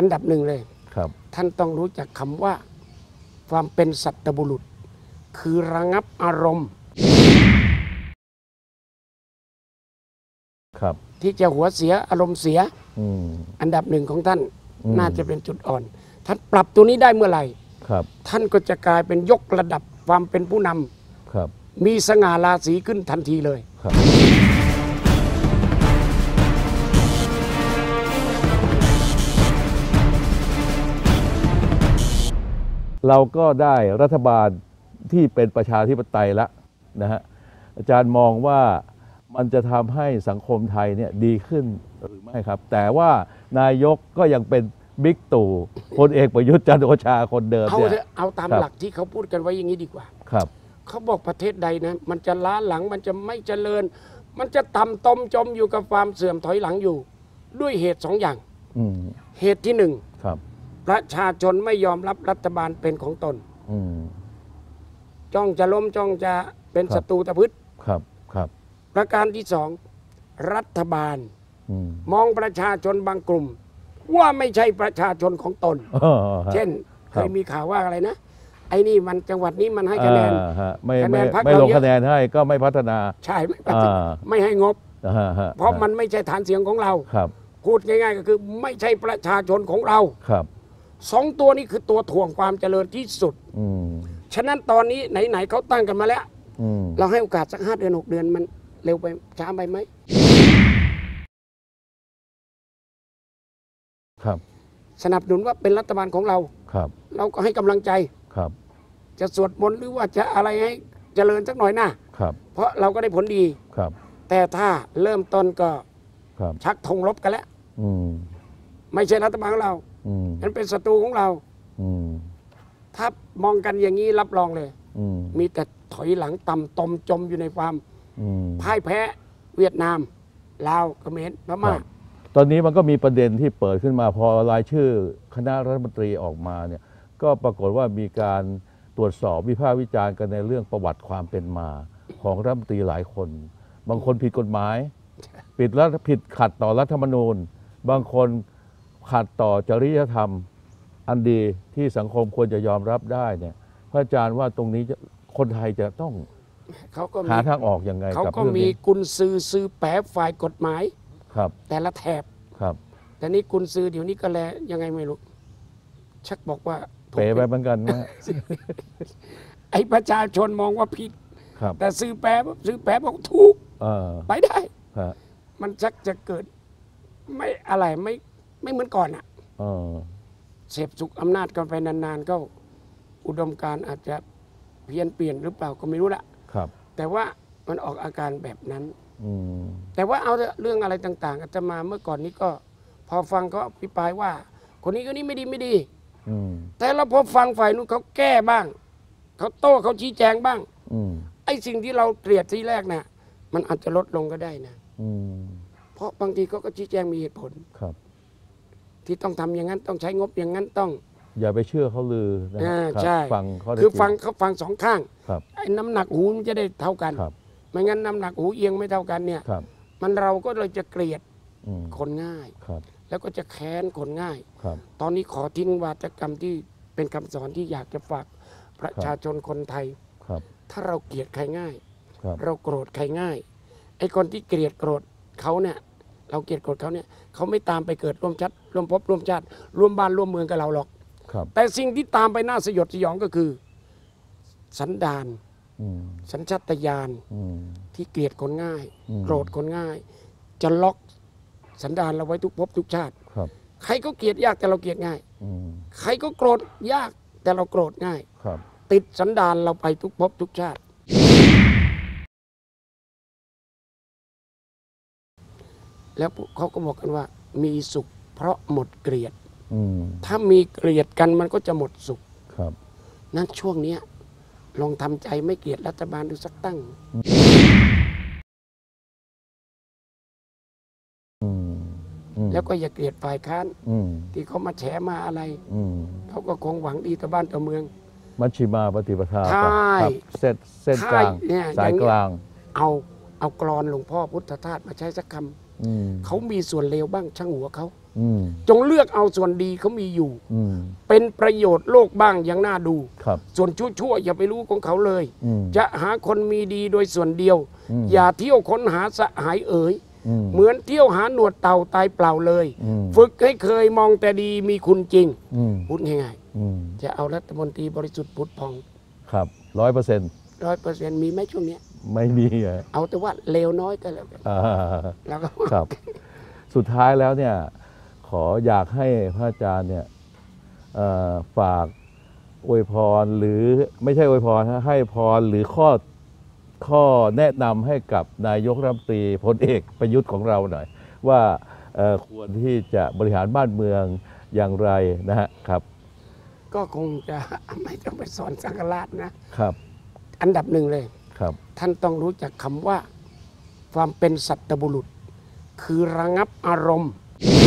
อันดับหนึ่งเลยครับท่านต้องรู้จักคำว่าความเป็นสัตบุรุษคือระงับอารมณ์ครับที่จะหัวเสียอารมณ์เสียอันดับหนึ่งของท่านน่าจะเป็นจุดอ่อนท่านปรับตัวนี้ได้เมื่อไหร่ท่านก็จะกลายเป็นยกระดับความเป็นผู้นำมีสง่าราศีขึ้นทันทีเลยเราก็ได้รัฐบาลที่เป็นประชาธิปไตยแล้วนะฮะอาจารย์มองว่ามันจะทำให้สังคมไทยเนี่ยดีขึ้นหรือไม่ครับแต่ว่านายกก็ยังเป็นบิ๊กตู่พลเอกประยุทธ์จันทร์โอชาคนเดิมเนี่ยเอาตามหลักที่เขาพูดกันไว้อย่างนี้ดีกว่าครับเขาบอกประเทศใดนะมันจะล้าหลังมันจะไม่เจริญมันจะต่ำตมจมอยู่กับความเสื่อมถอยหลังอยู่ด้วยเหตุสองอย่างเหตุที่หนึ่งประชาชนไม่ยอมรับรัฐบาลเป็นของตนจ้องจะล้มจ้องจะเป็นศัตรูตะพึดประการที่สองรัฐบาลมองประชาชนบางกลุ่มว่าไม่ใช่ประชาชนของตนเช่นเคยมีข่าวว่าอะไรนะไอ้นี่มันจังหวัดนี้มันให้คะแนนไม่ลงคะแนนให้ก็ไม่พัฒนาใช่ไม่ให้งบเพราะมันไม่ใช่ฐานเสียงของเราพูดง่ายๆก็คือไม่ใช่ประชาชนของเราสองตัวนี้คือตัวถ่วงความเจริญที่สุดฉะนั้นตอนนี้ไหนๆเขาตั้งกันมาแล้วเราให้โอกาสสัก5 เดือน6 เดือนมันเร็วไปช้าไปไหมสนับสนุนว่าเป็นรัฐบาลของเราเราก็ให้กำลังใจจะสวดมนต์หรือว่าจะอะไรให้เจริญสักหน่อยนะเพราะเราก็ได้ผลดีแต่ถ้าเริ่มต้นก็ชักธงรบกันแล้วไม่ใช่รัฐบาลของเรามันเป็นศัตรูของเราถ้ามองกันอย่างนี้รับรองเลยมีแต่ถอยหลังต่ำตมจมอยู่ในความพ่ายแพ้เวียดนามลาวเขมรพม่าตอนนี้มันก็มีประเด็นที่เปิดขึ้นมาพอรายชื่อคณะรัฐมนตรีออกมาเนี่ยก็ปรากฏว่ามีการตรวจสอบวิพากษ์วิจารณ์กันในเรื่องประวัติความเป็นมาของรัฐมนตรีหลายคนบางคนผิดกฎหมายผิดขัดต่อรัฐธรรมนูญบางคนขัดต่อจริยธรรมอันดีที่สังคมควรจะยอมรับได้เนี่ยพระอาจารย์ว่าตรงนี้คนไทยจะต้องหาทางออกยังไงเขาก็มีกุญซือแปรฝ่ายกฎหมายแต่ละแถบแต่นี่กุญซือเดี๋ยวนี้ก็แลยังไงไม่รู้ชักบอกว่าเป๋ไปเหมือนกันนะไอ้ประชาชนมองว่าผิดแต่ซื้อแปรบอกถูกไปได้มันชักจะเกิดไม่อะไรไม่เหมือนก่อนอ่ะเสพสุขอำนาจกันไปนานๆก็อุดมการณ์อาจจะเปลี่ยนหรือเปล่าก็ไม่รู้ละแต่ว่ามันออกอาการแบบนั้นแต่ว่าเอาเรื่องอะไรต่างๆอาจจะมาเมื่อก่อนนี้ก็พอฟังเขาอภิปรายว่าคนนี้ไม่ดีแต่เราพอฟังฝ่ายนู้นเขาแก้บ้างเขาโต้เขาชี้แจงบ้างไอ้สิ่งที่เราเกลียดที่แรกน่ะมันอาจจะลดลงก็ได้นะเพราะบางทีเขาก็ชี้แจงมีเหตุผลที่ต้องทำอย่างนั้นต้องใช้งบอย่างนั้นต้องอย่าไปเชื่อเขาลือนะใช่ฟังเขาคือเขาฟังสองข้างไอ้น้ำหนักหูมันจะได้เท่ากันไม่งั้นน้ำหนักหูเอียงไม่เท่ากันเนี่ยมันเราก็เลยจะเกลียดคนง่ายแล้วก็จะแค้นคนง่ายตอนนี้ขอทิ้งวาทกรรมที่เป็นคำสอนที่อยากจะฝากประชาชนคนไทยถ้าเราเกลียดใครง่ายเราโกรธใครง่ายไอ้คนที่เกลียดโกรธเขาเนี่ยเราเกลียดโกรธเขาเนี่ยเขาไม่ตามไปเกิดร่วมภพร่วมชาติร่วมบ้านร่วมเมืองกับเราหรอกแต่สิ่งที่ตามไปน่าสยดสยองก็คือสันดานสัญชาตญาณที่เกลียดคนง่ายโกรธคนง่ายจะล็อกสันดานเราไว้ทุกภพทุกชาติใครก็เกลียดยากแต่เราเกลียดง่ายใครก็โกรธยากแต่เราโกรธง่ายติดสันดานเราไปทุกภพทุกชาติแล้วเขาก็บอกกันว่ามีสุขเพราะหมดเกลียดถ้ามีเกลียดกันมันก็จะหมดสุขนั่นช่วงนี้ลองทำใจไม่เกลียดรัฐบาลดูสักตั้งแล้วก็อย่าเกลียดฝ่ายค้านที่เขามาแฉมาอะไรเขาก็คงหวังดีต่อบ้านต่อเมืองมัชฌิมาปฏิปทาเส้นกลางสายกลางเอากลอนหลวงพ่อพุทธทาสมาใช้สักคำเขามีส่วนเลวบ้างช่างหัวเขาจงเลือกเอาส่วนดีเขามีอยู่เป็นประโยชน์โลกบ้างอย่างน่าดูส่วนชั่วอย่าไปรู้ของเขาเลยจะหาคนมีดีโดยส่วนเดียวอย่าเที่ยวค้นหาสหายเอ๋ยเหมือนเที่ยวหาหนวดเต่าตายเปล่าเลยฝึกให้เคยมองแต่ดีมีคุณจริงพูดง่ายๆจะเอารัฐมนตรีบริสุทธิ์ผุดพองครับ100% มีไหมช่วงนี้ไม่มีเอาแต่ว่าเลวน้อยก็แล้วกันแล้วก็ครับสุดท้ายแล้วเนี่ยขออยากให้พระอาจารย์เนี่ยฝากอวยพรหรือไม่ใช่อวยพรให้พรหรือข้อแนะนำให้กับนายกรัฐมนตรีพลเอกประยุทธ์ของเราหน่อยว่าควรที่จะบริหารบ้านเมืองอย่างไรนะฮะครับก็คงจะไม่ต้องไปสอนสังฆราชนะครับอันดับหนึ่งเลยครับท่านต้องรู้จักคำว่าความเป็นสัตบุรุษคือระงับอารมณ์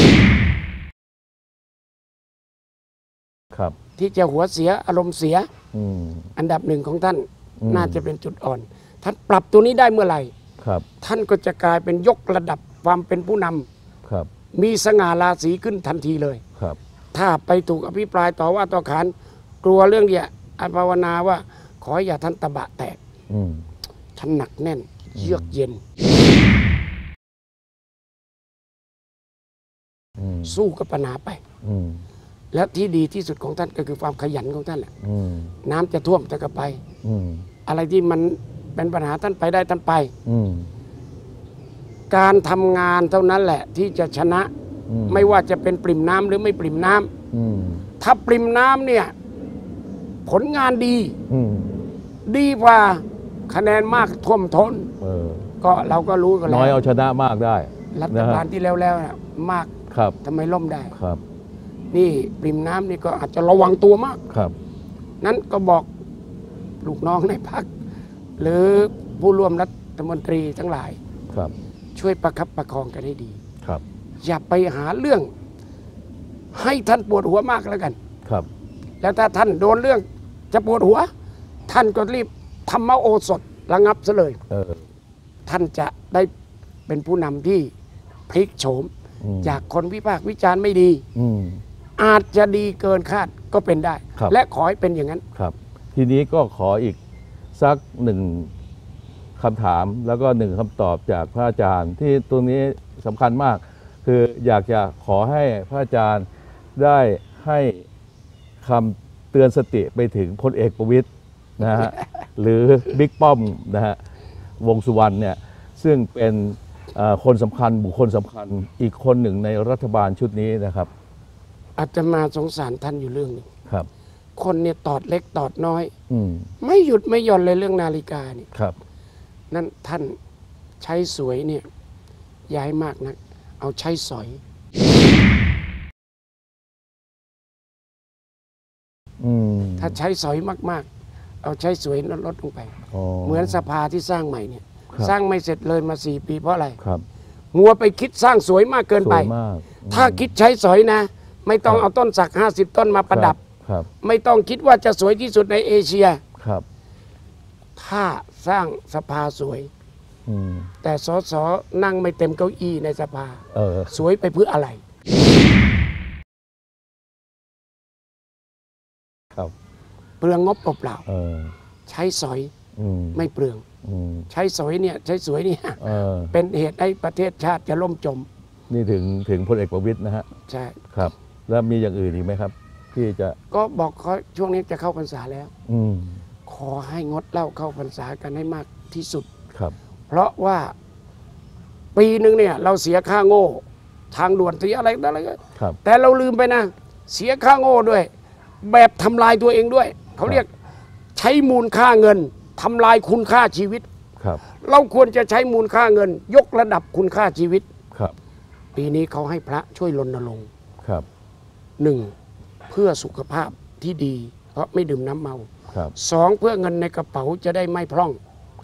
ครับที่จะหัวเสียอารมณ์เสียอันดับหนึ่งของท่านน่าจะเป็นจุดอ่อนท่านปรับตัวนี้ได้เมื่อไหร่ท่านก็จะกลายเป็นยกระดับความเป็นผู้นำมีสง่าราศีขึ้นทันทีเลยถ้าไปถูกอภิปรายต่อว่าต่อขานกลัวเรื่องเดียภาวนาว่าขออย่าท่านตะบะแตกท่านหนักแน่นเยือกเย็นสู้กับปัญหาไปและที่ดีที่สุดของท่านก็คือความขยันของท่านแหละน้ำจะท่วมจะก็ไปอะไรที่มันเป็นปัญหาท่านไปได้ท่านไปการทำงานเท่านั้นแหละที่จะชนะไม่ว่าจะเป็นปริ่มน้ำหรือไม่ปริ่มน้ำถ้าปริ่มน้ำเนี่ยผลงานดีกว่าคะแนนมากท่วมท้นก็เราก็รู้กันแล้วน้อยเอาชนะมากได้รัฐบาลที่แล้วๆมากทำไมล่มได้นี่ปริ่มน้ำนี่ก็อาจจะระวังตัวมากนั้นก็บอกลูกน้องในพรรคหรือผู้ร่วมรัฐมนตรีทั้งหลายช่วยประคับประคองกันให้ดีอย่าไปหาเรื่องให้ท่านปวดหัวมากแล้วกันแล้วถ้าท่านโดนเรื่องจะปวดหัวท่านก็รีบธรรมโอสถระงับซะเลยท่านจะได้เป็นผู้นำที่พลิกโฉมจากคนวิพากษ์วิจารณ์ไม่ดีอาจจะดีเกินคาดก็เป็นได้และขอให้เป็นอย่างนั้นทีนี้ก็ขออีกสักหนึ่งคำถามแล้วก็หนึ่งคำตอบจากพระอาจารย์ที่ตรงนี้สำคัญมากคืออยากจะขอให้พระอาจารย์ได้ให้คำเตือนสติไปถึงพลเอกประวิตรนะฮะหรือบิ๊กป้อมนะฮะวงษ์สุวรรณเนี่ยซึ่งเป็นคนสำคัญบุคคลสำคัญอีกคนหนึ่งในรัฐบาลชุดนี้นะครับอาตมาสงสารท่านอยู่เรื่องนึงคนเนี่ยตอดเล็กตอดน้อยไม่หยุดไม่หย่อนเลยเรื่องนาฬิกานี่นั่นท่านใช้สวยเนี่ยย้ายมากนักเอาใช้สอยถ้าใช้สอยมากๆเอาใช้สวยลดลงไปเหมือนสภาที่สร้างใหม่เนี่ยสร้างไม่เสร็จเลยมา4 ปีเพราะอะไรมัวไปคิดสร้างสวยมากเกินไปถ้าคิดใช้สอยนะไม่ต้องเอาต้นสัก50 ต้นมาประดับไม่ต้องคิดว่าจะสวยที่สุดในเอเชียถ้าสร้างสภาสวยแต่สสนั่งไม่เต็มเก้าอี้ในสภาสวยไปเพื่ออะไรเปลืองงบเปล่าใช้สอยไม่เปลืองใช้สอยเนี่ยใช้สวยเนี่ยเป็นเหตุให้ประเทศชาติจะล่มจมนี่ถึงพลเอกประวิตรนะฮะใช่ครับแล้วมีอย่างอื่นอีกไหมครับที่จะก็บอกเขาช่วงนี้จะเข้าพรรษาแล้วขอให้งดเหล้าเข้าพรรษากันให้มากที่สุดเพราะว่าปีหนึ่งเนี่ยเราเสียค่าโง่ทางด่วนเสียอะไรแต่เราลืมไปนะเสียค่าโง่ด้วยแบบทำลายตัวเองด้วยเขาเรียกใช้มูลค่าเงินทำลายคุณค่าชีวิตเราควรจะใช้มูลค่าเงินยกระดับคุณค่าชีวิตปีนี้เขาให้พระช่วยรณรงค์1 เพื่อสุขภาพที่ดีเพราะไม่ดื่มน้ำเมา2 เพื่อเงินในกระเป๋าจะได้ไม่พร่อง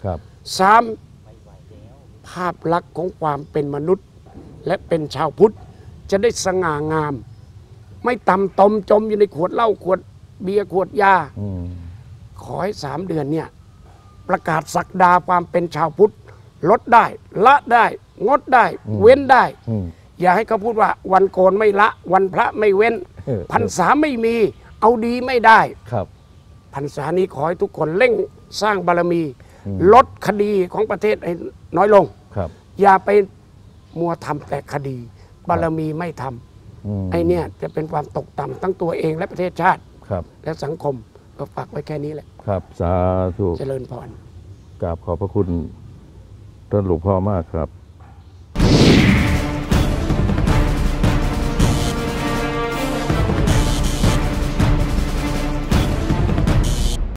3 ภาพลักษณ์ของความเป็นมนุษย์และเป็นชาวพุทธจะได้สง่างามไม่ต่ำตมจมอยู่ในขวดเหล้าขวดเบียร์ขวดยาขอให้3 เดือนเนี่ยประกาศศักดาความเป็นชาวพุทธลดได้ละได้งดได้เว้นได้อย่าให้เขาพูดว่าวันโกนไม่ละ วันพระไม่เว้นพรรษาไม่มีเอาดีไม่ได้ครับพรรษานี้ขอให้ทุกคนเร่งสร้างบารมี ลดคดีของประเทศให้น้อยลงครับอย่าไปมัวทำแต่คดี บารมีไม่ทำไอ้เนี่ยจะเป็นความตกต่ำทั้งตัวเองและประเทศชาติครับและสังคมก็ฝากไว้แค่นี้แหละครับ สาธุเจริญพรกราบขอบพระคุณท่านหลวงพ่อมากครับ